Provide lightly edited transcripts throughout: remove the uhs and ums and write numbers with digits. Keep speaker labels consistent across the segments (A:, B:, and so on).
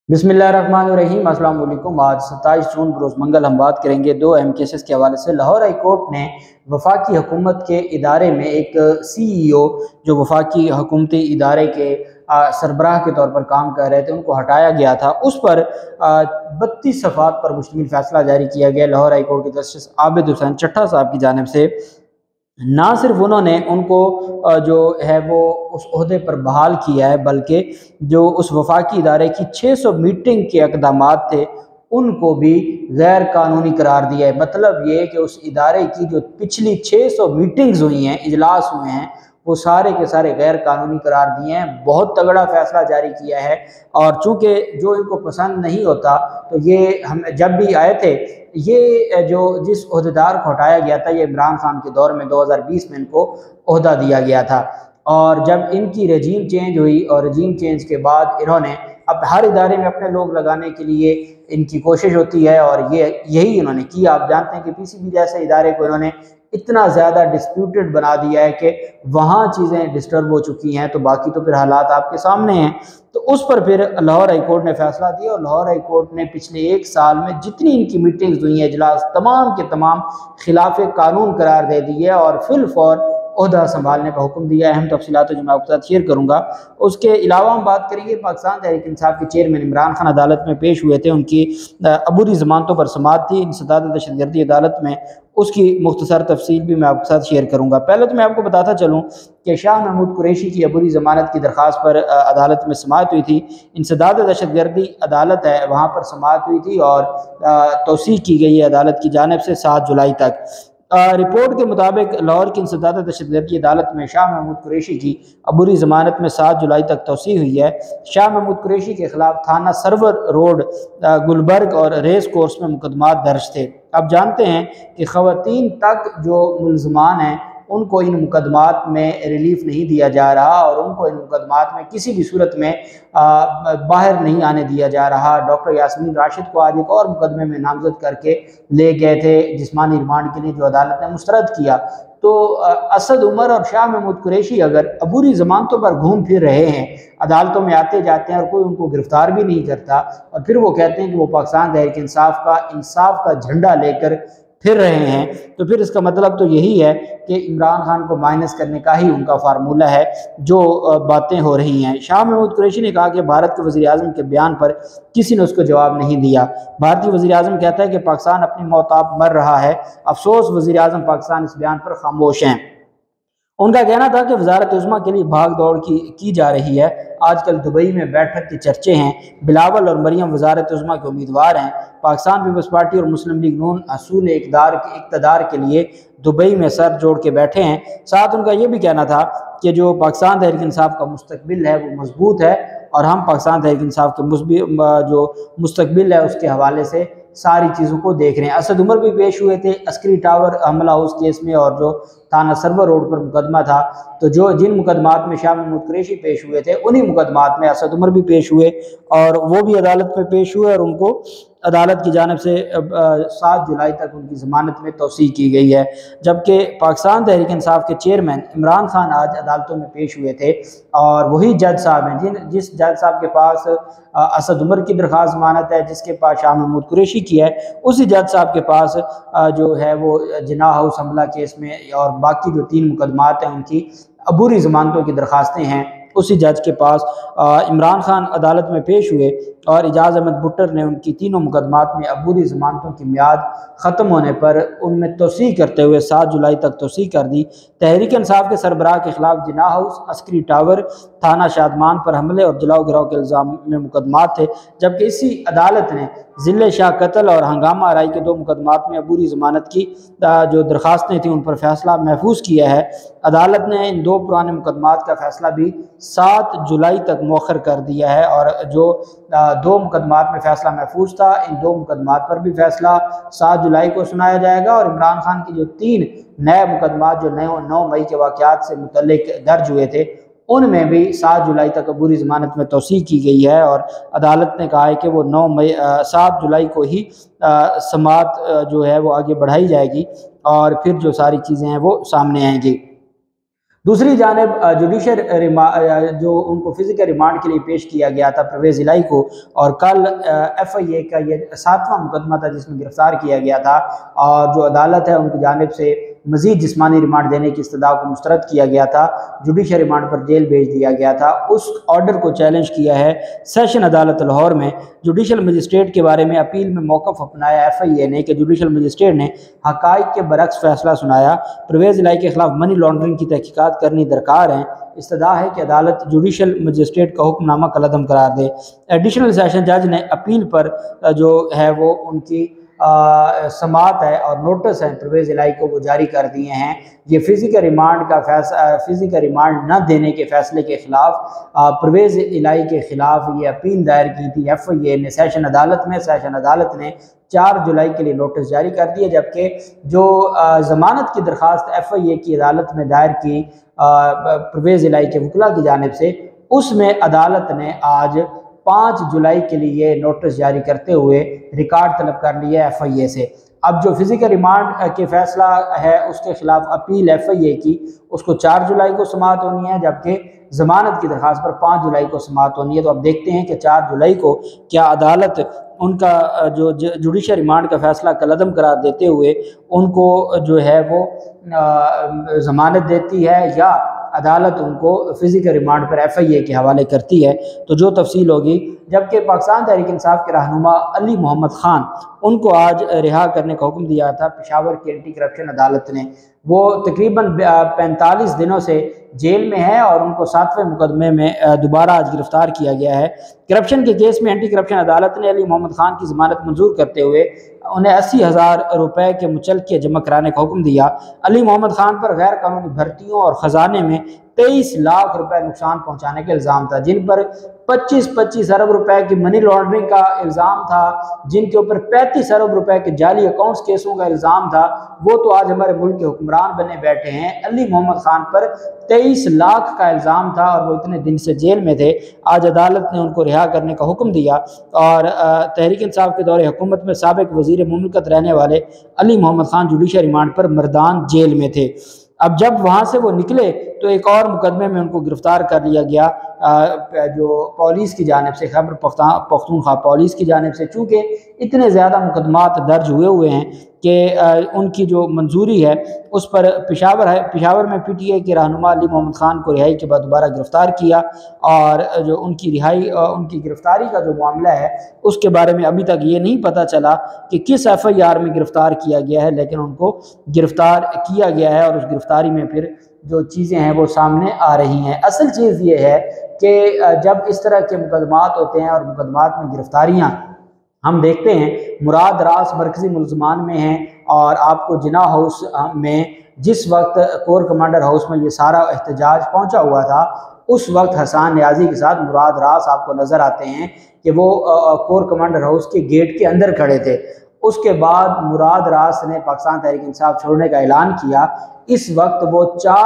A: बिस्मिल्लाहिर्रहमानिर्रहीम। अस्सलाम वालेकुम। आज 27 जून बरोज़ मंगल हम बात करेंगे दो अहम केसेस के हवाले से। लाहौर हाई कोर्ट ने वफाकी हुकूमत के इदारे में एक CEO जो वफाकी हुकूमती इदारे के सरबराह के तौर पर काम कर रहे थे, उनको हटाया गया था। उस पर 32 सफ़हात पर मुश्तमिल फ़ैसला जारी किया गया लाहौर हाई कोर्ट के जस्टिस आबिद हुसैन चट्टा साहब की जानिब से। ना सिर्फ उन्होंने उनको जो है वो उस ओहदे पर बहाल किया है, बल्कि जो उस वफाकी इदारे की 600 मीटिंग के इक़दामात थे उनको भी गैर कानूनी करार दिया है। मतलब ये कि उस इदारे की जो पिछली 600 मीटिंग्स हुई हैं, इजलास हुए हैं, वो सारे के सारे गैर कानूनी करार दिए हैं। बहुत तगड़ा फैसला जारी किया है। और चूँकि जो इनको पसंद नहीं होता, तो ये हम जब भी आए थे, ये जो जिस ओहदेदार को हटाया गया था, ये इमरान खान के दौर में 2020 में इनको ओहदा दिया गया था। और जब इनकी रजीम चेंज हुई और रजीम चेंज के बाद इन्होंने अब हर इदारे में अपने लोग लगाने के लिए इनकी कोशिश होती है, और यही इन्होंने किया। आप जानते हैं कि PCB जैसे इदारे को इन्होंने इतना ज़्यादा डिस्प्यूटेड बना दिया है कि वहाँ चीज़ें डिस्टर्ब हो चुकी हैं, तो बाकी तो फिर हालात आपके सामने हैं। तो उस पर फिर लाहौर हाई कोर्ट ने फैसला दिया, और लाहौर हाई कोर्ट ने पिछले एक साल में जितनी इनकी मीटिंग्स हुई हैं, इजलास, तमाम के तमाम खिलाफ कानून करार दे दिए और फिल फॉर ओहदा संभालने का हुक्म दिया है। अहम तफसीलात जो मैं आपके साथ शेयर करूँगा। उसके अलावा हम बात करेंगे पाकिस्तान तहरीक इंसाफ के चेयरमैन इमरान खान अदालत में पेश हुए थे। उनकी अबूरी ज़मानतों पर समाअत थी इंसदाद दहशतगर्दी अदालत में। उसकी मुख्तसर तफसील भी मैं आपके साथ शेयर करूँगा। पहले तो मैं आपको बताता चलूँ कि शाह महमूद कुरैशी की अबूरी ज़मानत की दरख्वास्त पर अदालत में समाअत हुई थी। इंसदाद दहशतगर्दी अदालत है, वहाँ पर समाअत हुई थी और तौसीक़ की गई है अदालत की जानिब से 7 जुलाई तक। रिपोर्ट के मुताबिक लाहौर की इंसदाद दहशतगर्दी अदालत में शाह महमूद कुरैशी की अबूरी ज़मानत में 7 जुलाई तक तौसीक़ हुई है। शाह महमूद कुरैशी के ख़िलाफ़ थाना सरवर रोड, गुलबर्ग और रेस कोर्स में मुकदमात दर्ज थे। अब जानते हैं कि ख़वातीन तक जो मुल्ज़मान हैं उनको इन मुकदमात में रिलीफ नहीं दिया जा रहा, और उनको इन मुकदमात में किसी भी सूरत में बाहर नहीं आने दिया जा रहा। डॉक्टर यास्मीन राशिद को आज एक और मुकदमे में नामजद करके ले गए थे जिस्मानी रिमांड के लिए, जो अदालत ने मुस्तरद किया। तो असद उमर और शाह महमूद कुरैशी अगर अबूरी ज़मानतों पर घूम फिर रहे हैं, अदालतों में आते जाते हैं और कोई उनको गिरफ़्तार भी नहीं करता, और फिर वो कहते हैं कि वो पाकिस्तान तहरीक इंसाफ का झंडा लेकर फिर रहे हैं, तो फिर इसका मतलब तो यही है कि इमरान खान को माइनस करने का ही उनका फार्मूला है जो बातें हो रही हैं। शाह महमूद कुरैशी ने कहा कि भारत के वज़ीर आज़म के बयान पर किसी ने उसको जवाब नहीं दिया। भारतीय वज़ीर आज़म कहता है कि पाकिस्तान अपनी मौताब मर रहा है, अफसोस वज़ीर आज़म पाकिस्तान इस बयान पर खामोश हैं। उनका कहना था कि वजारत उज़्मा के लिए भाग दौड़ की जा रही है। आजकल दुबई में बैठक के चर्चे हैं। बिलावल और मरियम वजारत उज़्मा के उम्मीदवार हैं। पाकिस्तान पीपल्स पार्टी और मुस्लिम लीग नून असूल इक़्तिदार के लिए दुबई में सर जोड़ के बैठे हैं। साथ उनका ये भी कहना था कि जो पाकिस्तान तहरीक इंसाफ का मुस्तकबिल है वो मजबूत है, और हम पाकिस्तान तहरीक इंसाफ के जो मुस्तकबिल है उसके हवाले से सारी चीज़ों को देख रहे हैं। असद उमर भी पेश हुए थे अस्करी टावर हमला उस केस में, और जो थाना सरवर रोड पर मुकदमा था, तो जिन मुकदमात में शाह महमूद कुरैशी पेश हुए थे उन्हीं मुकदमात में असद उमर भी पेश हुए, और वो भी अदालत में पेश हुए, और उनको अदालत की जानिब से 7 जुलाई तक उनकी ज़मानत में तौसीक़ की गई है। जबकि पाकिस्तान तहरीक इंसाफ के चेयरमैन इमरान खान आज अदालतों में पेश हुए थे, और वही जज साहब हैं जिस जज साहब के पास असद उमर की दरख्वास्त ज़मानत है, जिसके पास शाह महमूद कुरैशी की है, उसी जज साहब के पास जो है वो जिन्ना हाउस हमला केस में और बाकी जो 3 मुकदमात हैं उनकी अबूरी ज़मानतों की दरख्वास्तें हैं, उसी जज के पास इमरान खान अदालत में पेश हुए, और एजाज अहमद भुट्टर ने उनकी तीनों मुकदमात में अबूरी ज़मानतों की मियाद ख़त्म होने पर उनमें तौसीक़ करते हुए 7 जुलाई तक तौसीक़ कर दी। तहरीक इंसाफ के सरबराह के ख़िलाफ़ जिन्ना हाउस, अस्करी टावर, थाना शादमान पर हमले और जलाओ गिराव के इल्ज़ाम में मुकदमात थे। जबकि इसी अदालत ने ज़िले शाह कत्ल और हंगामा आराई के 2 मुकदमात में अबूरी ज़मानत की जो दरख्वास्तें थीं उन पर फैसला महफूज किया है। अदालत ने इन 2 पुराने मुकदमात का फैसला भी 7 जुलाई तक मौखर कर दिया है, और जो 2 मुकदमात में फ़ैसला महफूज था, इन 2 मुकदमात पर भी फ़ैसला 7 जुलाई को सुनाया जाएगा। और इमरान खान की जो 3 नए मुकदमात जो 9 मई के वाक़यात से मुतल्लिक दर्ज हुए थे, उनमें भी 7 जुलाई तक अबूरी ज़मानत में तौसीक़ की गई है, और अदालत ने कहा है कि वो 7 जुलाई को ही समाअत जो है वो आगे बढ़ाई जाएगी, और फिर जो सारी चीज़ें हैं वो सामने आएंगी। دوسری جانب جوڈیشل جو ان کو فزیکل ریمانڈ کے لیے پیش کیا گیا تھا پرویز الہی کو، اور کل ایف آئی اے کا یہ 7واں مقدمہ تھا جس میں گرفتار کیا گیا تھا، اور جو عدالت ہے ان کی جانب سے مزید جسمانی ریمانڈ دینے کی استدعا کو مسترد کیا گیا تھا، جوڈیشل ریمانڈ پر جیل بھیج دیا گیا تھا۔ اس آرڈر کو چیلنج کیا ہے سیشن عدالت لاہور میں۔ جوڈیشل مجسٹریٹ کے بارے میں اپیل میں موقف اپنایا ایف آئی اے نے کہ جوڈیشل مجسٹریٹ نے حقائق کے برعکس فیصلہ سنایا، پرویز الہی کے خلاف منی لانڈرنگ کی تحقیقات کرنی درکار ہیں۔ استدعا ہے کہ عدالت جوڈیشل مجسٹریٹ کا حکم نامہ کالعدم قرار دے۔ ایڈیشنل سیشن جج نے اپیل پر جو ہے وہ ان کی سماعت ہے اور نوٹس ہیں پرویز الہی کو وہ جاری کر دیے ہیں۔ یہ فزیکل ریمانڈ نہ دینے کے فیصلے کے خلاف پرویز الہی کے خلاف یہ اپیل دائر کی تھی ایف آئی اے نے سیشن عدالت میں۔ سیشن عدالت نے 4 جولائی کے لیے نوٹس جاری کر دیے، جبکہ جو ضمانت کی درخواست ایف آئی اے کی عدالت میں دائر کی پرویز الہی کے وکلاء کی جانب سے، اس میں عدالت نے آج 5 جولائی کے لیے نوٹس جاری کرتے ہوئے ریکارڈ طلب کر لیا ایف آئی اے سے۔ اب جو فزیکل ریمانڈ کے فیصلہ ہے اس کے خلاف اپیل ایف آئی اے کی، اس کو 4 جولائی کو سماعت ہونی ہے، جبکہ ضمانت کی درخواست پر 5 جولائی کو سماعت ہونی ہے۔ تو اب دیکھتے ہیں کہ 4 جولائی کو کیا عدالت ان کا جو جوڈیشل ریمانڈ کا فیصلہ کالعدم قرار دیتے ہوئے ان کو جو ہے وہ ضمانت دیتی ہے، یا عدالت ان کو فزیکل ریمانڈ پر ایف آئی اے کے حوالے کرتی ہے، تو جو تفصیل ہوگی۔ جبکہ پاکستان تحریک انصاف کے رہنما علی محمد خان، ان کو آج رہا کرنے کا حکم دیا تھا پشاور کی اینٹی کرپشن عدالت نے۔ وہ تقریباً 45 دنوں سے جیل میں ہے اور ان کو 7ویں مقدمے میں دوبارہ آج گرفتار کیا گیا ہے۔ کرپشن کے کیس میں اینٹی کرپشن عدالت نے علی محمد خان کی ضمانت منظور کرتے ہوئے انہیں 80,000 روپے کے مچلقیہ جمع کرانے کا حکم دیا۔ علی محمد خان پر غیر قانونی بھرتیوں اور خزانے میں 23 لاکھ روپے نقصان پہنچانے کا الزام تھا، جن پر 25 ارب روپے کی منی لانڈرنگ کا الزام تھا، جن کے اوپر 35 ارب روپے کے جعلی اکاؤنٹس کیسوں کا الزام تھا۔ وہ تو آج ہمارے ملک کے حکمران بنے بیٹھے ہیں۔ علی محمد خان پر 23 لاکھ کا الزام تھا اور وہ اتنے دن سے جیل میں تھے۔ آج عدالت نے ان کو رہا کرنے کا حکم دیا، اور تحریک انصاف کے دور حکومت میں سابق وزیر مملکت رہنے والے علی محمد خان جوڈیشل ریمانڈ پر مردان جیل میں تھے۔ اب جب وہاں سے وہ نکلے تو ایک اور مقدمے میں ان کو گرفتار کر لیا گیا، جو پولیس کی جانب سے، خیبر پختونخوا پولیس کی جانب سے، چونکہ اتنے زیادہ مقدمات درج ہوئے ہیں کہ ان کی جو منظوری ہے اس پر پشاور میں پی ٹی آئی کے رہنما علی محمد خان کو رہائی کے بعد دوبارہ گرفتار کیا، اور جو ان کی گرفتاری کا جو معاملہ ہے اس کے بارے میں ابھی تک یہ نہیں پتہ چلا کہ کس ایف آئی آر میں گرفتار کیا گیا ہے، لیکن ان کو گرفتار کیا گیا ہے، اور اس گرفتاری میں پھر جو چیزیں ہیں وہ سامنے آ رہی ہیں۔ اصل چیز یہ ہے کہ جب اس طرح کے مقدمات ہوتے ہیں اور مقدمات میں گرفتاریاں ہم دیکھتے ہیں، مراد راس مرکزی ملزمان میں ہیں، اور آپ کو جناح ہاؤس میں جس وقت کور کمانڈر ہاؤس میں یہ سارا احتجاج پہنچا ہوا تھا، اس وقت حسان نیازی کے ساتھ مراد راس آپ کو نظر آتے ہیں کہ وہ کور کمانڈر ہاؤس کے گیٹ کے اندر کھڑے تھے۔ اس کے بعد مراد راس نے پاکستان تحریک انصاف چھوڑنے کا اعلان کیا۔ اس وقت وہ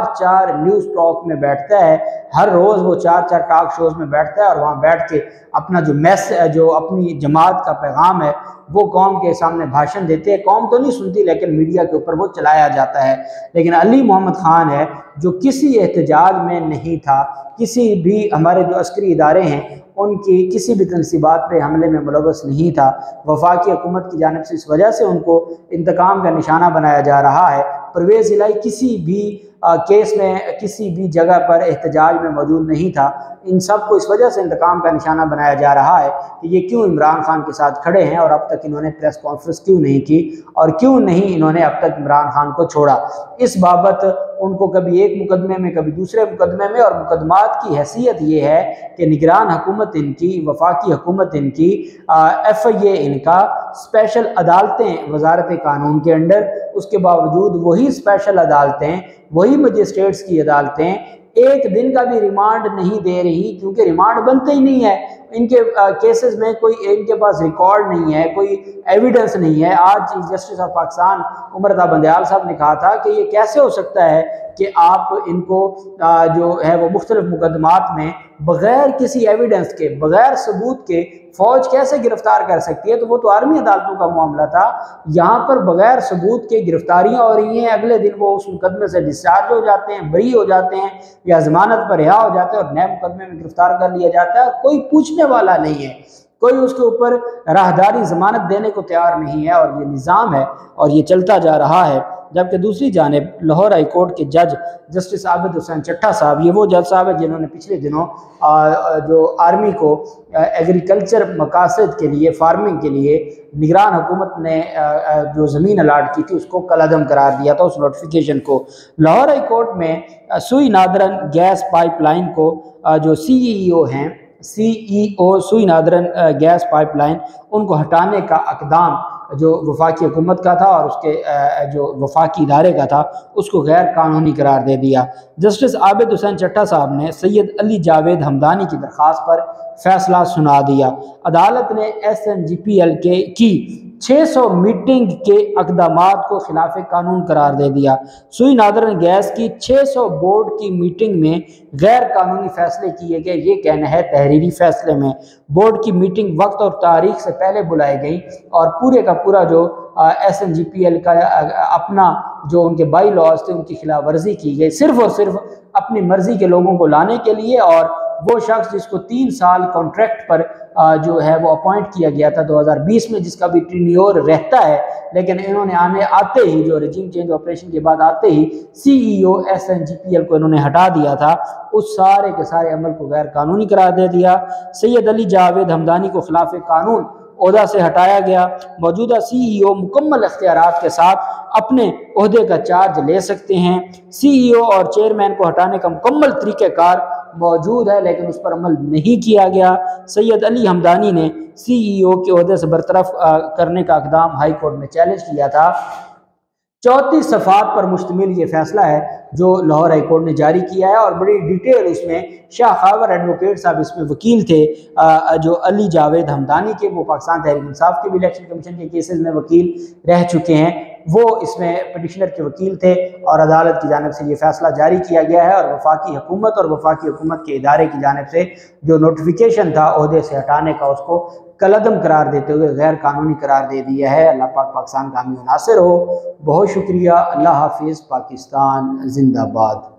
A: 4 نیوز ٹاک میں بیٹھتا ہے، ہر روز وہ 4 ٹاک شوز میں بیٹھتا ہے، اور وہاں بیٹھ کے اپنا جو اپنی جماعت کا پیغام ہے وہ قوم کے سامنے بھاشن دیتے ہیں۔ قوم تو نہیں سنتی، لیکن میڈیا کے اوپر وہ چلایا جاتا ہے۔ لیکن علی محمد خان ہے جو کسی احتجاج میں نہیں تھا، کسی بھی ہمارے جو عسکری ادارے ہیں ان کی کسی بھی تنصیبات پہ حملے میں ملوث نہیں تھا۔ وفاقی حکومت کی جانب سے اس وجہ سے ان کو انتقام کا نشانہ بنایا جا رہا ہے۔ پرویز الہی کسی بھی کیس میں کسی بھی جگہ پر احتجاج میں موجود نہیں تھا۔ ان سب کو اس وجہ سے انتقام کا نشانہ بنایا جا رہا ہے کہ یہ کیوں عمران خان کے ساتھ کھڑے ہیں، اور اب تک انہوں نے پریس کانفرنس کیوں نہیں کی، اور کیوں نہیں انہوں نے اب تک عمران خان کو چھوڑا۔ اس بابت ان کو کبھی ایک مقدمے میں کبھی دوسرے مقدمے میں، اور مقدمات کی حیثیت یہ ہے کہ نگران حکومت ان کی، وفاقی حکومت ان کی، ایف آئی اے ان کا، اسپیشل عدالتیں وزارت قانون کے انڈر، اس کے باوجود وہی اسپیشل عدالتیں، وہی مجسٹریٹس کی عدالتیں ایک دن کا بھی ریمانڈ نہیں دے رہی، کیونکہ ریمانڈ بنتے ہی نہیں ہے ان کے کیسز میں، کوئی ان کے پاس ریکارڈ نہیں ہے، کوئی ایویڈنس نہیں ہے۔ آج chief justice of Pakistan Umar Raza Bandial صاحب نے کہا تھا کہ یہ کیسے ہو سکتا ہے کہ آپ ان کو جو ہے وہ مختلف مقدمات میں بغیر کسی ایویڈنس کے، بغیر ثبوت کے فوج کیسے گرفتار کر سکتی ہے؟ تو وہ تو آرمی عدالتوں کا معاملہ تھا۔ یہاں پر بغیر ثبوت کے گرفتاریاں ہو رہی ہیں، اگلے دن وہ اس مقدمے سے ڈسچارج ہو جاتے ہیں، بری ہو جاتے ہیں یا ضمانت پر رہا ہو جاتے ہیں اور نئے مقدمے میں گرفتار کر لیا جاتا ہے، اور کوئی پوچھنے والا نہیں ہے، کوئی اس کے اوپر راہداری ضمانت دینے کو تیار نہیں ہے، اور یہ نظام ہے اور یہ چلتا جا رہا ہے۔ جبکہ دوسری جانب لاہور ہائی کورٹ کے جج جسٹس عابد حسین چٹھا صاحب، یہ وہ جج صاحب ہیں جنہوں نے پچھلے دنوں جو آرمی کو ایگریکلچر مقاصد کے لیے، فارمنگ کے لیے نگران حکومت نے جو زمین الاٹ کی تھی اس کو کالعدم قرار دیا تھا، اس نوٹیفیکیشن کو۔ لاہور ہائی کورٹ میں سوئی نادرن گیس پائپ لائن کو جو CEO ہیں، CEO Sui northern gas pipeline, ان کو ہٹانے کا اقدام جو وفاقی حکومت کا تھا اور اس کے جو وفاقی ادارے کا تھا اس کو غیر قانونی قرار دے دیا۔ جسٹس عابد حسین چٹھا صاحب نے سید علی جاوید ہمدانی کی درخواست پر فیصلہ سنا دیا۔ عدالت نے SNGPL کی 600 میٹنگ کے اقدامات کو خلاف قانون قرار دے دیا۔ سوئی نادرن گیس کی 600 بورڈ کی میٹنگ میں غیر قانونی فیصلے کیے گئے، یہ کہنا ہے تحریری فیصلے میں۔ بورڈ کی میٹنگ وقت اور تاریخ سے پہلے بلائی گئی اور پورے کا پورا جو SNGPL کا اپنا جو ان کے بائی لاز تھے ان کی خلاف ورزی کی گئی، صرف اور صرف اپنی مرضی کے لوگوں کو لانے کے لیے، اور وہ شخص جس کو 3 سال کانٹریکٹ پر جو ہے وہ اپوائنٹ کیا گیا تھا 2020 میں، جس کا بھی ٹینیور رہتا ہے، لیکن انہوں نے آتے ہی جو رجیم چینج آپریشن کے بعد آتے ہی CEO SNGPL کو انہوں نے ہٹا دیا تھا، اس سارے کے سارے عمل کو غیر قانونی قرار دے دیا۔ سید علی جاوید ہمدانی کو خلاف قانون عہدہ سے ہٹایا گیا۔ موجودہ CEO مکمل اختیارات کے ساتھ اپنے عہدے کا چارج لے سکتے ہیں۔ CEO اور چیئرمین کو ہٹانے کا مکمل طریقہ کار موجود ہے لیکن اس پر عمل نہیں کیا گیا۔ سید علی ہمدانی نے CEO کے عہدے سے برطرف کرنے کا اقدام ہائی کورٹ میں چیلنج کیا تھا۔ 34 صفحات پر مشتمل یہ فیصلہ ہے جو لاہور ہائی کورٹ نے جاری کیا ہے، اور بڑی ڈیٹیل اس میں شاہ خاور ایڈوکیٹ صاحب اس میں وکیل تھے جو علی جاوید ہمدانی کے، وہ پاکستان تحریک انصاف کے بھی الیکشن کمیشن کے کیسز میں وکیل رہ چکے ہیں، وہ اس میں پٹیشنر کے وکیل تھے، اور عدالت کی جانب سے یہ فیصلہ جاری کیا گیا ہے، اور وفاقی حکومت اور وفاقی حکومت کے ادارے کی جانب سے جو نوٹیفیکیشن تھا عہدے سے ہٹانے کا اس کو کالعدم قرار دیتے ہوئے غیر قانونی قرار دے دیا ہے۔ اللہ پاک پاکستان کا حامی و ناصر ہو۔ بہت شکریہ۔ اللہ حافظ۔ پاکستان زندہ باد۔